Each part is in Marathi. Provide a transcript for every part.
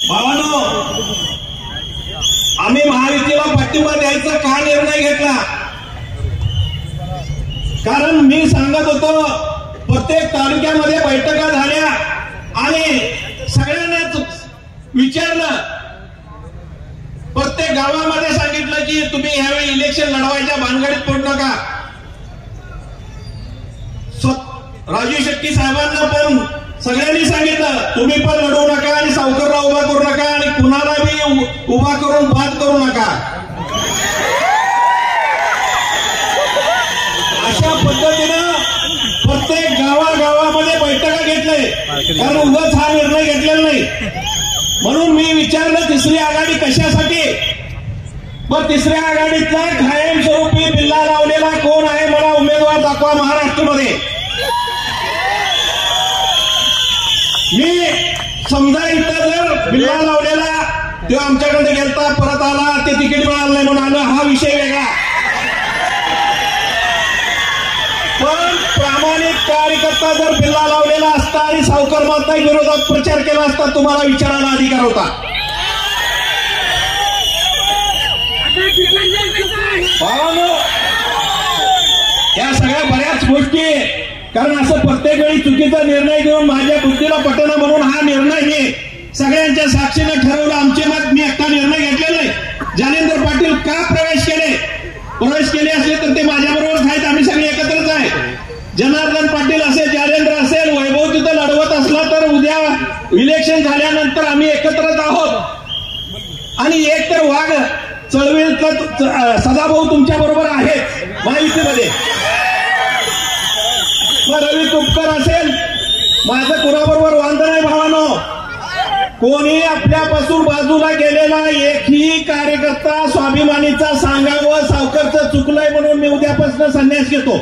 भावांनो, आम्ही महायुतीला पाठिंबा द्यायचा का निर्णय घेतला? कारण मी सांगत होतो प्रत्येक तालुक्यामध्ये बैठका झाल्या आणि सगळ्यांनाच विचारलं, प्रत्येक गावामध्ये सांगितलं की तुम्ही ह्यावेळी इलेक्शन लढवायच्या भानगडीत पडू नका. राजू शेट्टी साहेबांना पण सगळ्यांनी सांगितलं तुम्ही पण लढवू नका आणि सावकारला उभा करू नका आणि कुणाला बी उभा करून बाद करू नका. अशा पद्धतीनं प्रत्येक गावागावामध्ये बैठका घेतल्या, कारण उगाच हा निर्णय घेतलेला नाही. म्हणून मी विचारलं तिसरी आघाडी कशासाठी? मग तिसऱ्या आघाडीतला कायमस्वरूपी बिल्ला लावलेला कोण आहे, मला उमेदवार दाखवा महाराष्ट्रामध्ये. मी समजा इथं जर बिल्ला लावलेला तो आमच्याकडे गेलता, परत आला, ते तिकीट मिळालं नाही म्हणून आलं, हा विषय वेगळा. पण प्रामाणिक कार्यकर्ता जर बिल्ला लावलेला असता आणि सावकार माता विरोधात प्रचार केला असता, तुम्हाला विचारायला अधिकार होता. या सगळ्या बऱ्याच गोष्टी, कारण असं प्रत्येक वेळी चुकीचा निर्णय घेऊन माझ्या बुद्धीला पटना म्हणून हा निर्णय मी सगळ्यांच्या साक्षीने ठरवलं. आमचे मत मी एकटा निर्णय घेतलेला नाही. जालेंद्र पाटील का प्रवेश केले असले तर ते माझ्याबरोबरच आहेत, आम्ही सगळे एकत्रच आहे. जनार्दन पाटील असेल, जालेंद्र असेल, वैभव तिथं लढवत असला तर उद्या इलेक्शन झाल्यानंतर आम्ही एकत्रच आहोत. आणि एक तर वाघ चळवळीतला सदाभाऊ तुमच्या बरोबर आहेत महायुतीमध्ये. रवी तुपकर असेल, माझं कुणाबरोबर वांधं नाही भावानो. कोणी आपल्यापासून बाजूला गेलेला एकही कार्यकर्ता स्वाभिमानीचा सांगावं सावकारचं चुकलंय म्हणून मी उद्यापासून संन्यास घेतो.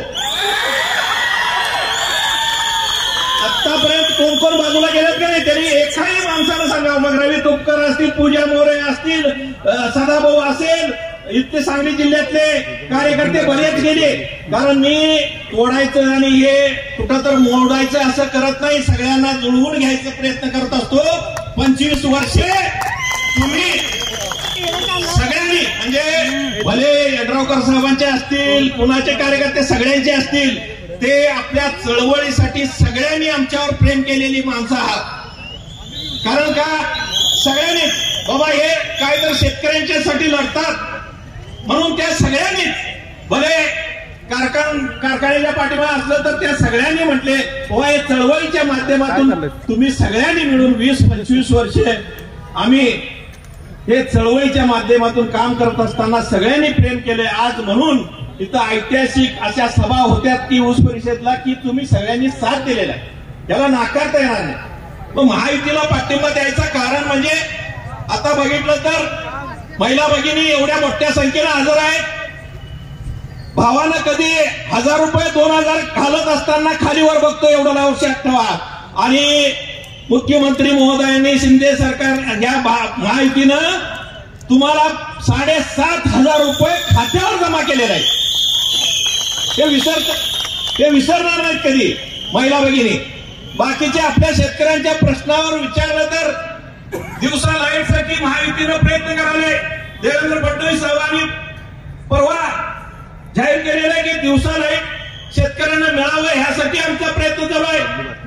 आतापर्यंत कोण कोण बाजूला गेलेत का नाही, तरी एकाही माणसाला सांगावं. मग रवी तुपकर असतील, पूजा मोरे असतील, सदाभाऊ असेल, इतके सांगली जिल्ह्यातले कार्यकर्ते बरेच गेले. कारण मी तोडायचं आणि हे कुठं तर मोडायचं असं करत नाही, सगळ्यांना जुळवून घ्यायचा प्रयत्न करत असतो. 25 वर्षे तुम्ही सगळ्यांनी, म्हणजे भले यड्रावकर साहेबांचे असतील, कुणाचे कार्यकर्ते सगळ्यांचे असतील, ते आपल्या चळवळीसाठी सगळ्यांनी आमच्यावर प्रेम केलेली माणसं आहात. कारण का सगळ्यांनी बाबा हे काय तर शेतकऱ्यांच्यासाठी लढतात म्हणून त्या सगळ्यांनीच, भले कारखान्याच्या पाठिंबा असलं तर त्या सगळ्यांनी म्हटले बाबा हे चळवळीच्या माध्यमातून तुम्ही सगळ्यांनी मिळून 20-25 वर्षे आम्ही हे चळवळीच्या माध्यमातून काम करत असताना सगळ्यांनी प्रेम केले. आज म्हणून इथं ऐतिहासिक अशा सभा होत्या की ऊस परिषदला, की तुम्ही सगळ्यांनी साथ दिलेला आहे, त्याला नाकारता येणार नाही. मग महायुतीला पाठिंबा द्यायचं कारण म्हणजे आता बघितलं तर महिला भगिनी एवढ्या मोठ्या संख्येनं हजर आहेत. भावानं कधी 1000 रुपये 2000 घालत असताना खालीवर बघतो, एवढं लक्षात ठेवा. आणि मुख्यमंत्री महोदयांनी, शिंदे सरकार या महायुतीनं तुम्हाला 7500 रुपये खात्यावर जमा केलेले आहेत. ते विसरणार नाहीत कधी महिला भगिनी. बाकीच्या आपल्या शेतकऱ्यांच्या प्रश्नावर विचारलं तर दिवसा लाईटसाठी महायुतीनं प्रयत्न करावे. देवेंद्र फडणवीस साहेबांनी परवा जाहीर केलेलं आहे की दिवसा लाईट शेतकऱ्यांना मिळावं, ह्यासाठी आमचा प्रयत्न चालू आहे.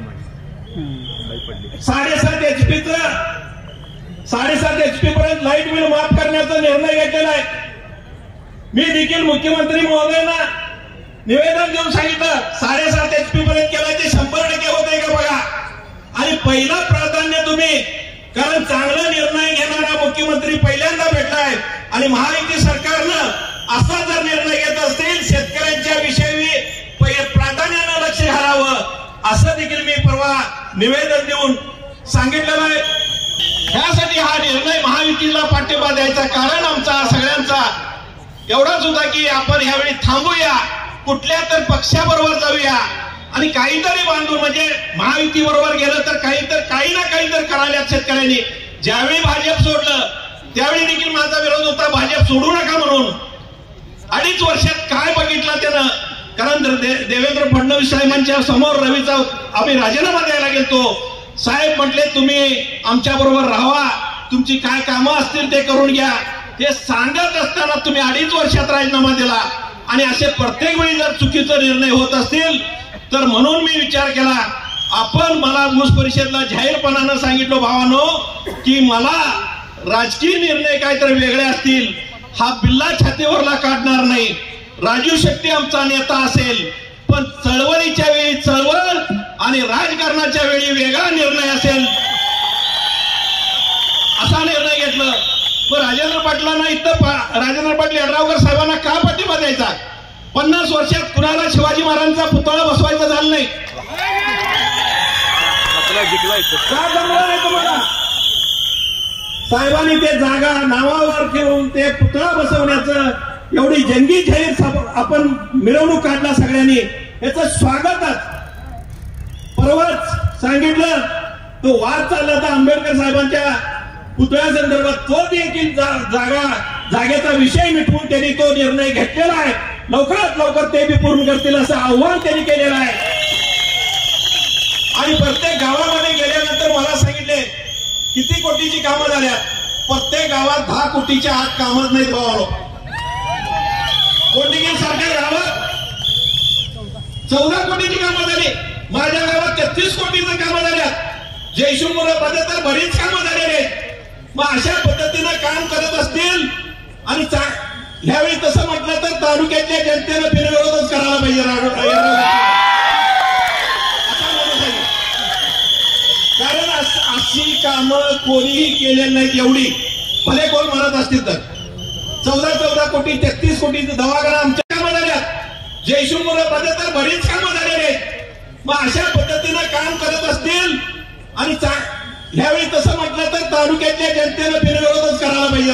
7.5 HP पर्यंत लाईट बिल माफ करण्याचा निर्णय घेतलेला आहे. मी देखील मुख्यमंत्री महोदयांना निवेदन देऊन सांगितलं 7.5 HP पर्यंत केलं ते 100% होतंय का बघा. आणि पहिलं प्राधान्य तुम्ही, कारण चांगला निर्णय घेणारा मुख्यमंत्री पहिल्यांदा भेटलाय आणि महायुती सरकारनं असा जर निर्णय घेत असतील शेतकऱ्यांच्या विषयी प्राधान्यानं लक्ष घालावं, असं देखील मी परवा निवेदन देऊन सांगितलेलं आहे. त्यासाठी हा निर्णय महायुतीला पाठिंबा द्यायचा कारण आमचा सगळ्यांचा एवढाच होता की आपण यावेळी थांबूया, कुठल्या तर पक्षाबरोबर जाऊया आणि काहीतरी बांधून, म्हणजे महायुती बरोबर गेलं तर काही ना काही तर करायला शेतकऱ्यांनी. ज्यावेळी भाजप सोडलं त्यावेळी देखील माझा विरोध होता, भाजप सोडू नका म्हणून. 2.5 वर्षात काय बघितलं त्यानं, कारण देवेंद्र फडणवीस साहेबांच्या समोर रवीचा आम्ही राजीनामा द्यायला गेलतो. साहेब म्हटले तुम्ही आमच्या बरोबर राहावा, तुमची काय कामं असतील ते करून घ्या, हे सांगत असताना तुम्ही 2.5 वर्षात राजीनामा दिला. आणि असे प्रत्येक वेळी जर चुकीचे निर्णय होत असतील तर म्हणून मी विचार केला, आपण मला ऊस परिषदला जाहीरपणानं सांगितलं भावानो की मला राजकीय निर्णय काहीतरी वेगळे असतील, हा बिल्ला छातीवरला काढणार नाही. राजू शेट्टी आमचा नेता असेल, पण चळवळीच्या वेळी चळवळ आणि राजकारणाच्या वेळी वेगळा निर्णय असेल, असा निर्णय घेतला. पण राजेंद्र पाटलांना इथं राजेंद्र पाटील यड्रावकर साहेबांना का पाठिंबा द्यायचा? 50 वर्षात कुणाला शिवाजी महाराजांचा पुतळा बसवायचा झाला नाही. का जमलं नाही तुम्हाला? साहेबांनी ते जागा नावावर ठेवून ते पुतळा बसवण्याचं एवढी जंगी जाहीर आपण मिरवणूक काढला सगळ्यांनी, याचं स्वागतच. परवाच सांगितलं तो वाद चालला होता आंबेडकर साहेबांच्या पुतळ्या संदर्भात, तो देखील जागेचा विषय मिटवून त्यांनी तो निर्णय घेतलेला आहे. लवकरात लवकर ते बी पूर्ण करतील असं आव्हान त्यांनी केलेलं आहे. आणि प्रत्येक गावामध्ये गेल्यानंतर मला सांगितले किती कोटीची कामं झाल्या. प्रत्येक गावात 10 कोटीच्या आत कामच नाहीत भावानो. कोंडिंगी सारख्या गावात 14 कोटीची कामं झाली. माझ्या गावात 33 कोटीची कामं झाल्यात. जयशिंगपूरमध्ये तर बरीच कामं झालेली आहेत. मग अशा पद्धतीनं काम करत असतील आणि ह्यावेळी तसं म्हटलं तर तालुक्यातल्या जनतेनं बिनविरोधच करायला पाहिजे. कारण अशी कामं कोणीही केलेली नाहीत एवढी, भले कोण म्हणत असतील तर. 14 कोटी 33 कोटीचं दवाखाना आमच्या कामं झाल्यात. जयशिंगपूरमध्ये तर बरीच कामं झालेली आहेत. मग अशा पद्धतीनं काम करत असतील आणि ह्यावेळी तसं म्हटलं तर तालुक्यातल्या जनतेनं बिनविरोधच करायला पाहिजे.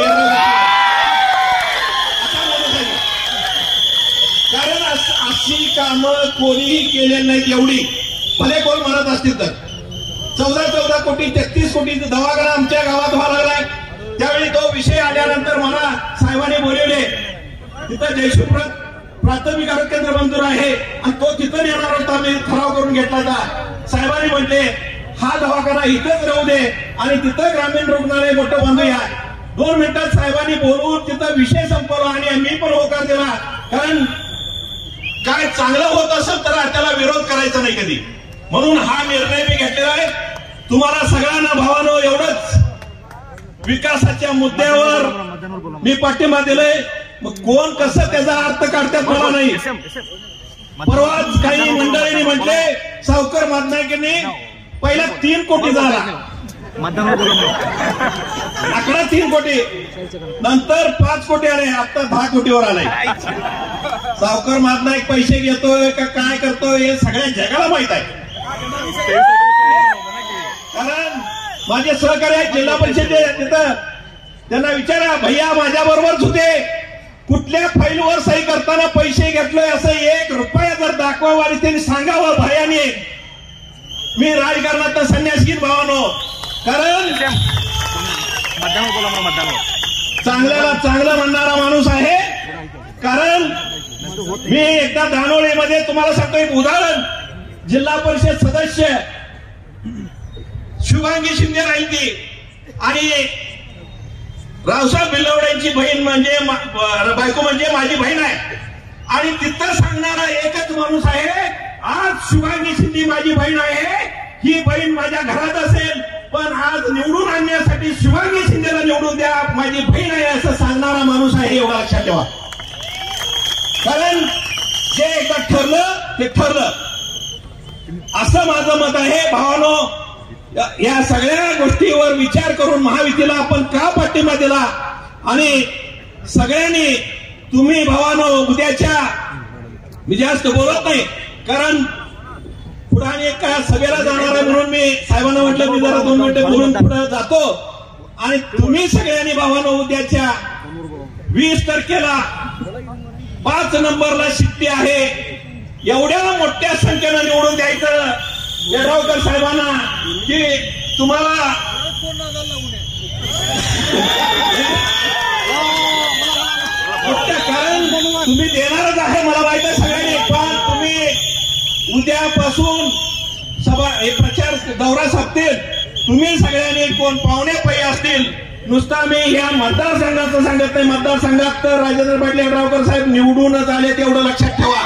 कारण अशी कामं कोणीही केलेली नाहीत एवढी, भले कोण म्हणत असतील तर. 14 कोटी 33 कोटीचं दवाखाना आमच्या गावात व्हायला लागलाय. त्यावेळी तो विषय आल्यानंतर मला साहेबांनी बोलवले. तिथं जयशिंगपूर प्राथमिक आरोग्य केंद्र मंजूर आहे आणि तो तिथं येणार होता. मी ठराव करून घेतला होता. साहेबांनी म्हटले हा दवाखाना इथंच राहू दे आणि तिथं ग्रामीण रुग्णालय मोठं बांधूया. 2 मिनिटात साहेबांनी बोलवून तिथं विषय संपवला आणि मी पण होकार दिला. कारण काय चांगलं होत असेल तर त्याला विरोध करायचा नाही कधी, म्हणून हा निर्णय मी घेतलेला आहे. तुम्हाला सगळ्यांना भावानो एवढंच, विकासाच्या मुद्द्यावर मी पाठिंबा दिलाय. मग कोण कसं त्याचा अर्थ काढतात मला नाही. परवाच काही मंडळींनी म्हटले सावकर मातनायकांनी पहिला 3 कोटी झाला, आकडा 3 कोटी, नंतर 5 कोटी आले, आता 10 कोटीवर आलाय. सावकर मातनायक पैसे घेतोय का काय करतोय हे सगळ्या जगाला माहित आहे. कारण माझे सहकारी आहेत जिल्हा परिषदेचे, तिथं त्यांना विचारा भैया माझ्या बरोबरच होते, कुठल्या फाईलवर सही करताना पैसे घेतलोय असं 1 रुपया जर दाखवावं आणि त्यांनी सांगावं भयाने, मी राजकारणात संन्यास घेईन भावानो. कारण चांगल्याला चांगलं म्हणणारा माणूस आहे. कारण मी एकदा दानोळीमध्ये तुम्हाला सांगतो एक उदाहरण, जिल्हा परिषद सदस्य शुभांगी शिंदे राहील ती आणि रावसाहेब बिल्लवड्यांची बहीण म्हणजे बायको म्हणजे माझी बहीण आहे. आणि तिथं सांगणारा एकच माणूस आहे, आज शुभांगी शिंदे माझी बहीण आहे, ही बहीण माझ्या घरात असेल पण आज निवडून आणण्यासाठी शुभांगी शिंदेला निवडून द्या, माझी बहीण आहे असं सांगणारा माणूस आहे. एवढं लक्षात ठेवा. कारण जे एकदा ठरलं ते ठरलं असं माझं मत आहे. भावानो या सगळ्या गोष्टीवर विचार करून महायुतीला आपण का पाठिंबा दिला आणि सगळ्यांनी तुम्ही भावानो उद्याच्या, मी जास्त बोलत नाही कारण पुढे एका सभेला जाणार आहे म्हणून मी साहेबांना म्हटलं मी जरा 2 मिनिटं बोलून पुढे जातो. आणि तुम्ही सगळ्यांनी भावानो उद्याच्या 20 तारखेला 5 नंबरला शिट्टी आहे, एवढ्या मोठ्या संख्येनं निवडून द्यायचं यड्रावकर साहेबांना की तुम्हाला कारण तुम्ही देणारच आहे मला माहित आहे सगळ्यांनी. पण तुम्ही उद्यापासून सभा प्रचार दौरा साधतील तुम्ही सगळ्यांनी कोण पाहुणे पै असतील, नुसता मी ह्या मतदारसंघाचं सांगत नाही, मतदारसंघात तर राजेंद्र पाटील यड्रावकर साहेब निवडूनच आले तेवढं लक्षात ठेवा.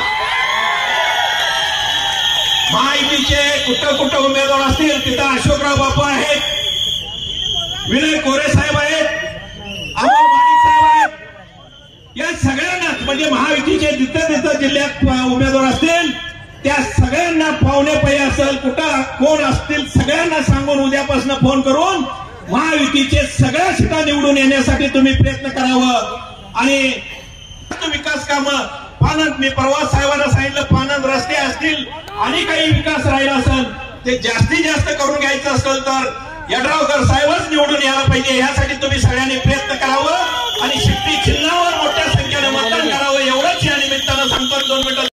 महायुतीचे कुठं कुठं उमेदवार असतील तिथं अशोकराव बापू आहेत, विनय कोरे साहेब आहेत, अमोल माडिक साहेब आहेत. या सगळ्यांनाच म्हणजे महायुतीचे जिथं तिथं जिल्ह्यात उमेदवार असतील त्या सगळ्यांना पाहुणे पै असेल कुठं कोण असतील सगळ्यांना सांगून उद्यापासून फोन करून महायुतीचे सगळ्या सीटा निवडून येण्यासाठी तुम्ही प्रयत्न करावं. आणि विकास कामं पानंद, मी परवा साहेबांना सांगितलं, पानंद रस्ते असतील आणि काही विकास राहिला असेल ते जास्तीत जास्त करून घ्यायचं असेल तर यड्रावकर साहेबच निवडून यायला पाहिजे. यासाठी तुम्ही सगळ्यांनी प्रयत्न करावं आणि शिट्टी चिन्हावर मोठ्या संख्येने मतदान करावं. एवढंच या निमित्तानं सांगतो. 2 मिनिटं